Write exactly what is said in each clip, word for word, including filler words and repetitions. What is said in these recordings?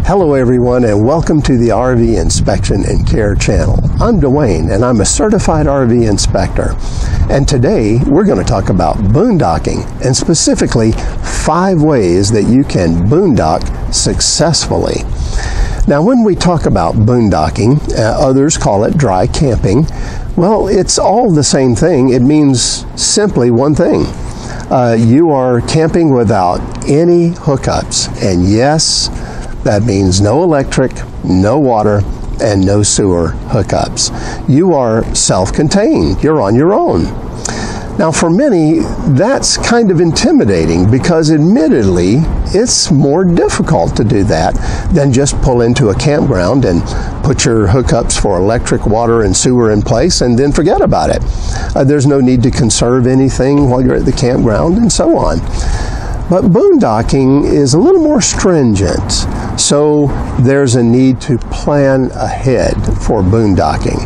Hello everyone, and welcome to the R V Inspection and Care channel. I'm Dwayne and I'm a certified R V inspector. And today we're going to talk about boondocking, and specifically five ways that you can boondock successfully. Now when we talk about boondocking, uh, others call it dry camping. Well, it's all the same thing. It means simply one thing. Uh, you are camping without any hookups, and yes, that means no electric, no water, and no sewer hookups. You are self-contained. You're on your own. Now, for many, that's kind of intimidating because admittedly, it's more difficult to do that than just pull into a campground and put your hookups for electric, water, and sewer in place and then forget about it. Uh, there's no need to conserve anything while you're at the campground and so on. But boondocking is a little more stringent, so there's a need to plan ahead for boondocking.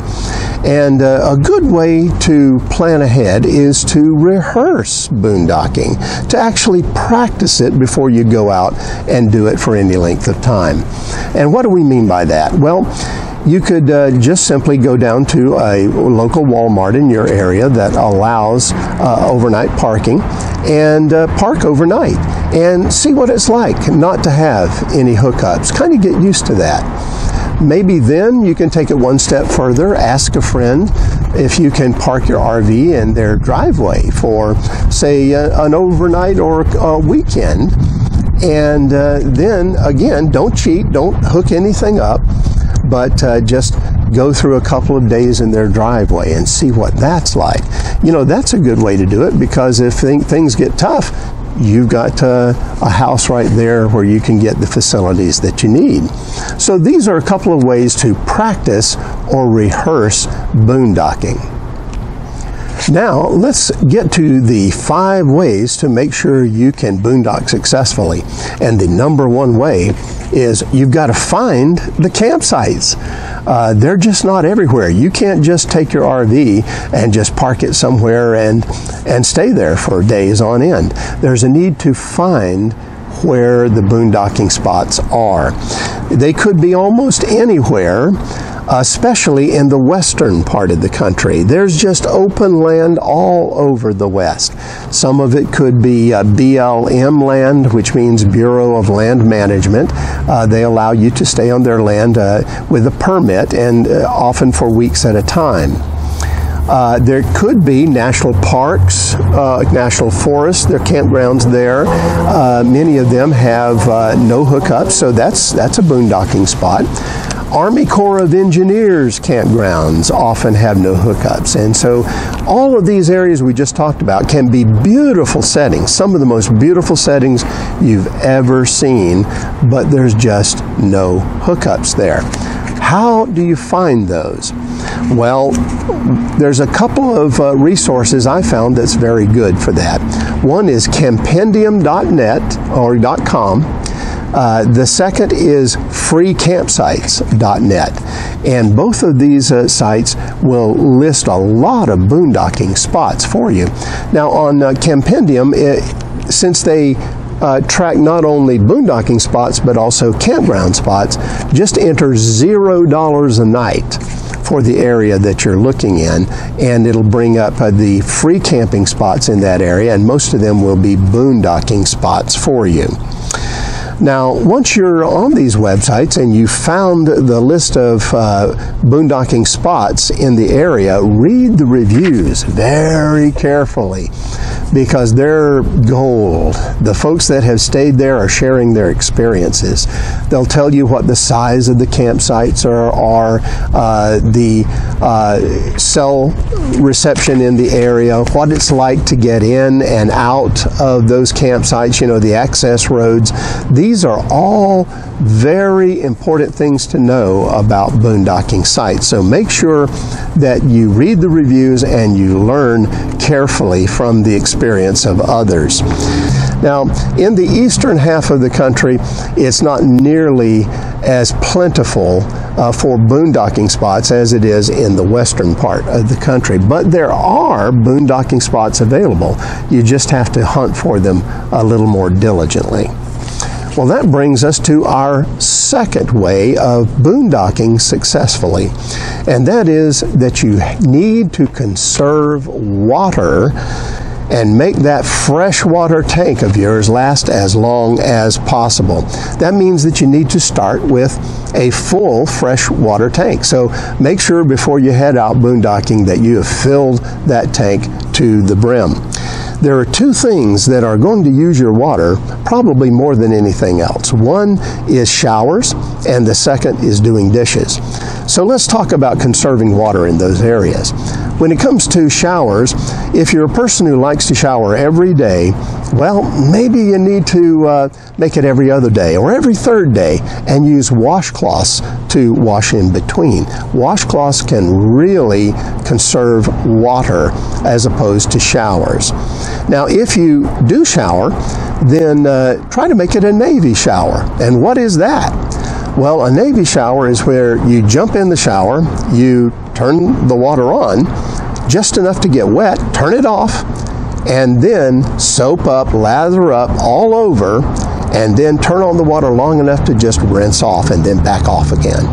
And uh, a good way to plan ahead is to rehearse boondocking, to actually practice it before you go out and do it for any length of time. And what do we mean by that? Well, you could uh, just simply go down to a local Walmart in your area that allows uh, overnight parking and uh, park overnight and see what it's like not to have any hookups. Kind of get used to that. Maybe then you can take it one step further, ask a friend if you can park your R V in their driveway for, say, uh, an overnight or a weekend. And uh, then, again, don't cheat, don't hook anything up, but uh, just go through a couple of days in their driveway and see what that's like. You know, that's a good way to do it because if th things get tough, you've got uh, a house right there where you can get the facilities that you need. So these are a couple of ways to practice or rehearse boondocking. Now, let's get to the five ways to make sure you can boondock successfully. And the number one way is you've got to find the campsites. Uh, they're just not everywhere. You can't just take your R V and just park it somewhere and, and stay there for days on end. There's a need to find where the boondocking spots are. They could be almost anywhere, especially in the western part of the country. There's just open land all over the west. Some of it could be uh, B L M land, which means Bureau of Land Management. Uh, they allow you to stay on their land uh, with a permit, and uh, often for weeks at a time. Uh, there could be national parks, uh, national forests, there are campgrounds there. Uh, many of them have uh, no hookups, so that's, that's a boondocking spot. Army Corps of Engineers campgrounds often have no hookups, and so all of these areas we just talked about can be beautiful settings, some of the most beautiful settings you've ever seen, but there's just no hookups there. How do you find those? Well, there's a couple of uh, resources I found that's very good for that. One is campendium dot net or .com. Uh, the second is free campsites dot net, and both of these uh, sites will list a lot of boondocking spots for you. Now on uh, Campendium, it, since they uh, track not only boondocking spots but also campground spots, just enter zero dollars a night for the area that you're looking in, and it'll bring up uh, the free camping spots in that area, and most of them will be boondocking spots for you. Now, once you're on these websites and you found the list of uh, boondocking spots in the area, read the reviews very carefully because they're gold. The folks that have stayed there are sharing their experiences. They'll tell you what the size of the campsites are, are uh, the uh, cell reception in the area, what it's like to get in and out of those campsites, you know, the access roads. These are all very important things to know about boondocking sites. So make sure that you read the reviews and you learn carefully from the experience of others. Now, in the eastern half of the country, it's not nearly as plentiful uh, for boondocking spots as it is in the western part of the country. But there are boondocking spots available. You just have to hunt for them a little more diligently. Well, that brings us to our second way of boondocking successfully, and that is that you need to conserve water and make that freshwater tank of yours last as long as possible. That means that you need to start with a full freshwater tank. So make sure before you head out boondocking that you have filled that tank to the brim. There are two things that are going to use your water probably more than anything else. One is showers, and the second is doing dishes. So let's talk about conserving water in those areas. When it comes to showers, if you're a person who likes to shower every day, well, maybe you need to uh, make it every other day or every third day and use washcloths to wash in between. Washcloths can really conserve water as opposed to showers. Now, if you do shower, then uh, try to make it a Navy shower. And what is that? Well, a Navy shower is where you jump in the shower, you turn the water on, just enough to get wet, turn it off, and then soap up, lather up all over, and then turn on the water long enough to just rinse off and then back off again.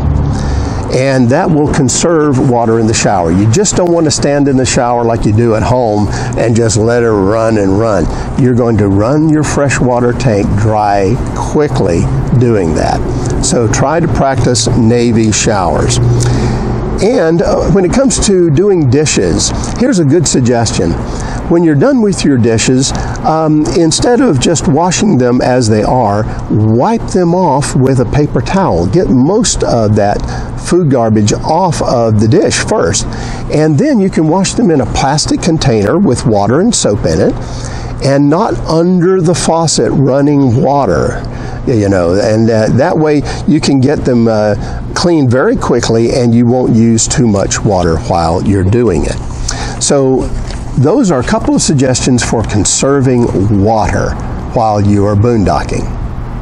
And that will conserve water in the shower. You just don't want to stand in the shower like you do at home and just let it run and run. You're going to run your freshwater tank dry quickly doing that. So try to practice Navy showers. And uh, when it comes to doing dishes, here's a good suggestion. When you're done with your dishes, um, instead of just washing them as they are, wipe them off with a paper towel. Get most of that food garbage off of the dish first, and then you can wash them in a plastic container with water and soap in it, and not under the faucet running water. You know, and uh, that way you can get them uh, clean very quickly, and you won't use too much water while you're doing it. So those are a couple of suggestions for conserving water while you are boondocking.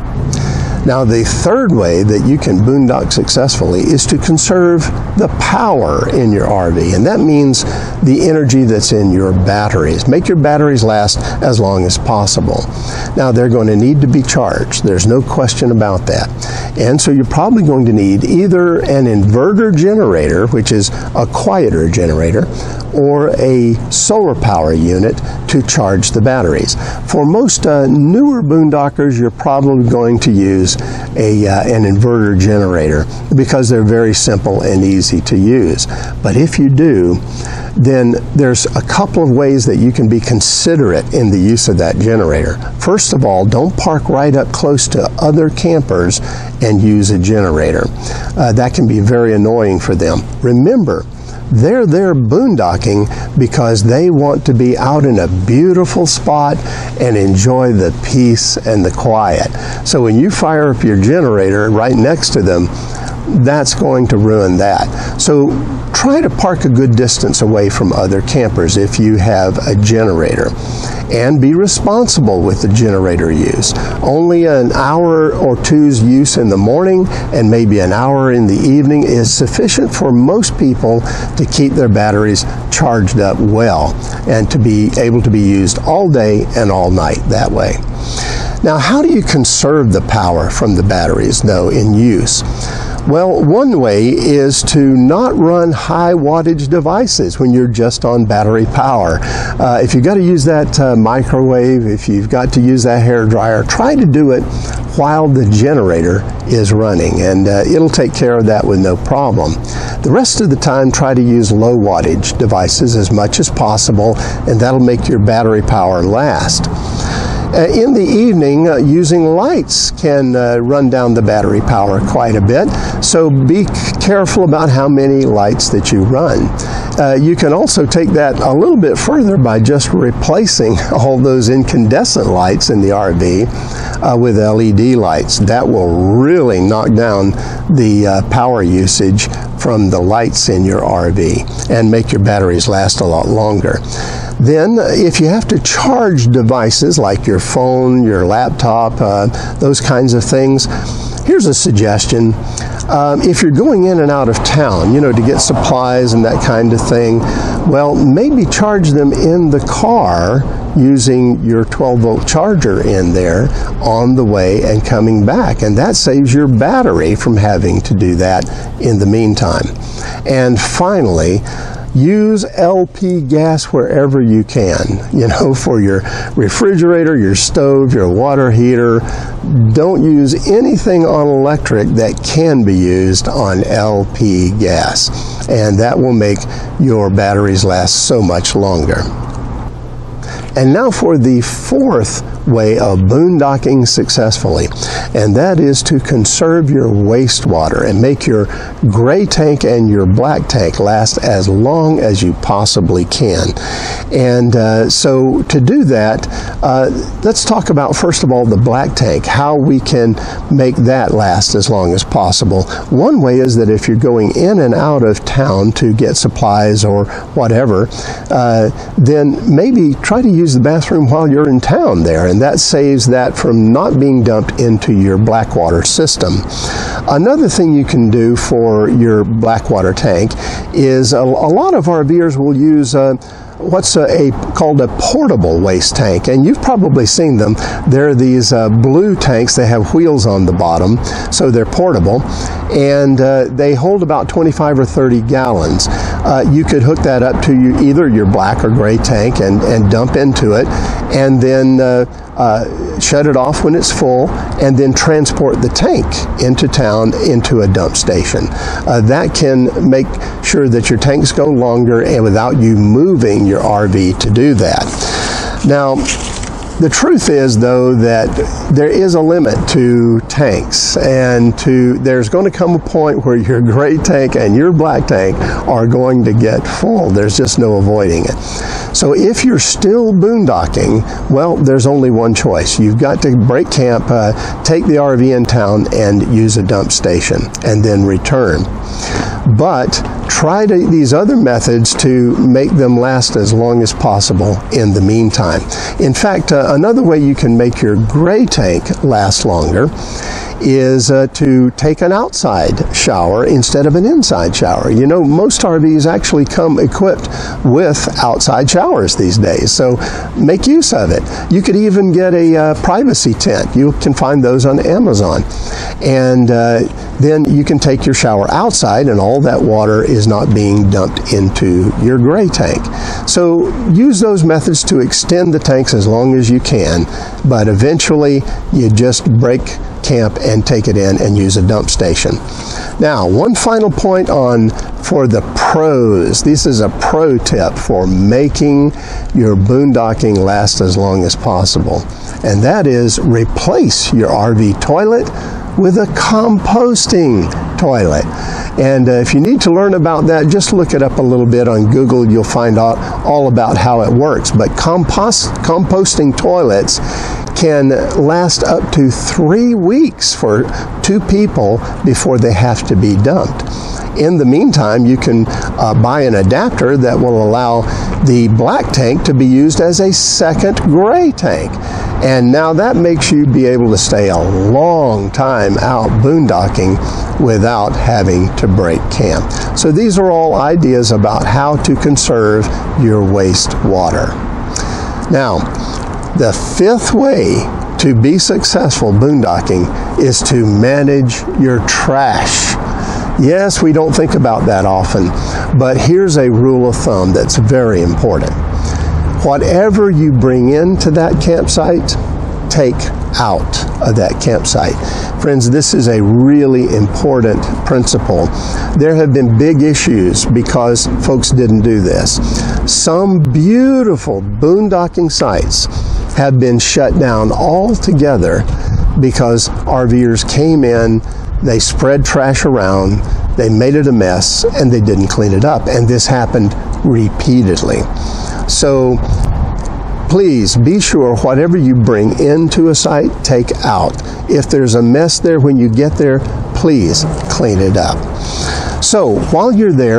Now, the third way that you can boondock successfully is to conserve the power in your R V, and that means the energy that's in your batteries. Make your batteries last as long as possible. Now, they're going to need to be charged. There's no question about that. And so you're probably going to need either an inverter generator, which is a quieter generator, or a solar power unit to charge the batteries. For most uh, newer boondockers, you're probably going to use a, uh, an inverter generator because they're very simple and easy to use. But if you do, then there's a couple of ways that you can be considerate in the use of that generator. First of all, don't park right up close to other campers and use a generator. Uh, that can be very annoying for them. Remember, they're there boondocking because they want to be out in a beautiful spot and enjoy the peace and the quiet. So when you fire up your generator right next to them, that's going to ruin that. So try to park a good distance away from other campers if you have a generator. And be responsible with the generator use. Only an hour or two's use in the morning and maybe an hour in the evening is sufficient for most people to keep their batteries charged up well and to be able to be used all day and all night that way. Now, how do you conserve the power from the batteries, though, in use? Well, one way is to not run high wattage devices when you're just on battery power. Uh, if you've got to use that uh, microwave, if you've got to use that hair dryer, try to do it while the generator is running, and uh, it'll take care of that with no problem. The rest of the time, try to use low wattage devices as much as possible, and that'll make your battery power last. Uh, in the evening, uh, using lights can uh, run down the battery power quite a bit, so be careful about how many lights that you run. Uh, you can also take that a little bit further by just replacing all those incandescent lights in the R V uh, with L E D lights. That will really knock down the uh, power usage from the lights in your R V and make your batteries last a lot longer. Then, if you have to charge devices like your phone, your laptop, uh, those kinds of things, here's a suggestion. Um, if you're going in and out of town, you know, to get supplies and that kind of thing, well, maybe charge them in the car using your twelve volt charger in there on the way and coming back, and that saves your battery from having to do that in the meantime. And finally, use L P gas wherever you can, you know, for your refrigerator, your stove, your water heater. Don't use anything on electric that can be used on L P gas, and that will make your batteries last so much longer. And now for the fourth way of boondocking successfully, and that is to conserve your wastewater and make your gray tank and your black tank last as long as you possibly can. And uh, so to do that, uh, let's talk about first of all the black tank, how we can make that last as long as possible. One way is that if you're going in and out of town to get supplies or whatever, uh, then maybe try to use the bathroom while you're in town there, and that saves that from not being dumped into your black water system. Another thing you can do for your black water tank is a, a lot of RVers will use uh, what's a, a called a portable waste tank, and you've probably seen them. They're these uh, blue tanks. They have wheels on the bottom, so they're portable, and uh, they hold about twenty-five or thirty gallons. Uh, you could hook that up to you, either your black or gray tank, and, and dump into it, and then uh, uh, shut it off when it's full, and then transport the tank into town into a dump station. Uh, that can make sure that your tanks go longer and without you moving your R V to do that. Now, the truth is, though, that there is a limit to tanks, and to there's going to come a point where your gray tank and your black tank are going to get full. There's just no avoiding it. So if you're still boondocking, well, there's only one choice. You've got to break camp, uh, take the R V in town, and use a dump station, and then return. But try to, these other methods to make them last as long as possible in the meantime. In fact, uh, another way you can make your gray tank last longer is uh, to take an outside shower instead of an inside shower. You know, most R Vs actually come equipped with outside showers these days, so make use of it. You could even get a uh, privacy tent. You can find those on Amazon. And uh, then you can take your shower outside, and all that water is not being dumped into your gray tank. So use those methods to extend the tanks as long as you can, but eventually you just break camp and take it in and use a dump station. Now, one final point on for the pros. This is a pro tip for making your boondocking last as long as possible, and that is replace your R V toilet with a composting toilet. And uh, if you need to learn about that, just look it up a little bit on Google. You'll find out all about how it works. But compost, composting toilets can last up to three weeks for two people before they have to be dumped. In the meantime, you can uh, buy an adapter that will allow the black tank to be used as a second gray tank. And now that makes you be able to stay a long time out boondocking without having to break camp. So these are all ideas about how to conserve your wastewater. Now, the fifth way to be successful boondocking is to manage your trash. Yes, we don't think about that often, but here's a rule of thumb that's very important. Whatever you bring into that campsite, take out of that campsite. Friends, this is a really important principle. There have been big issues because folks didn't do this. Some beautiful boondocking sites have been shut down altogether because RVers came in, they spread trash around, they made it a mess, and they didn't clean it up. And this happened repeatedly. So please be sure whatever you bring into a site, take out. If there's a mess there when you get there, please clean it up. So while you're there,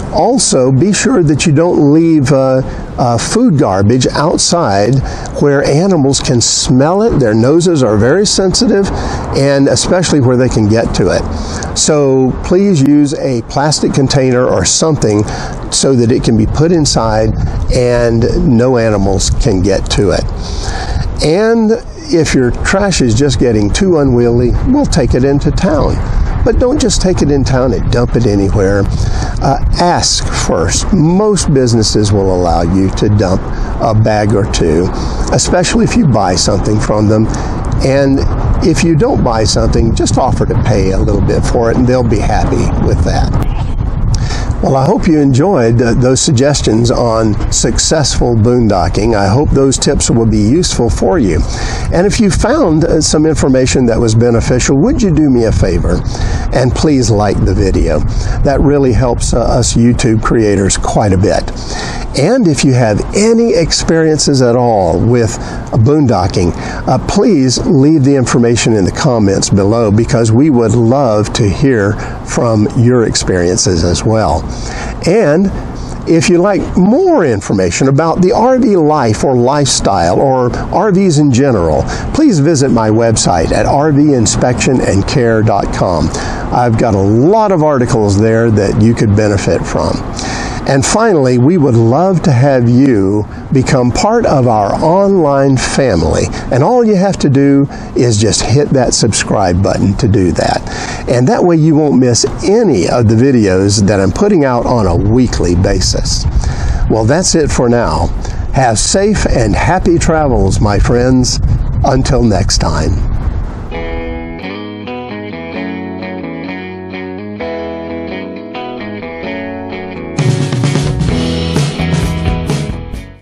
Also, be sure that you don't leave uh, uh, food garbage outside where animals can smell it. Their noses are very sensitive, and especially where they can get to it. So please use a plastic container or something so that it can be put inside and no animals can get to it. And if your trash is just getting too unwieldy, we'll take it into town. But don't just take it in town and dump it anywhere. Uh, ask first. Most businesses will allow you to dump a bag or two, especially if you buy something from them. And if you don't buy something, just offer to pay a little bit for it, and they'll be happy with that. Well, I hope you enjoyed uh, those suggestions on successful boondocking. I hope those tips will be useful for you. And if you found uh, some information that was beneficial, would you do me a favor and please like the video? That really helps uh, us YouTube creators quite a bit. And if you have any experiences at all with boondocking, uh, please leave the information in the comments below, because we would love to hear from your experiences as well. And if you like more information about the R V life or lifestyle, or R Vs in general, please visit my website at R V inspection and care dot com. I've got a lot of articles there that you could benefit from. And finally, we would love to have you become part of our online family. And all you have to do is just hit that subscribe button to do that. And that way you won't miss any of the videos that I'm putting out on a weekly basis. Well, that's it for now. Have safe and happy travels, my friends. Until next time.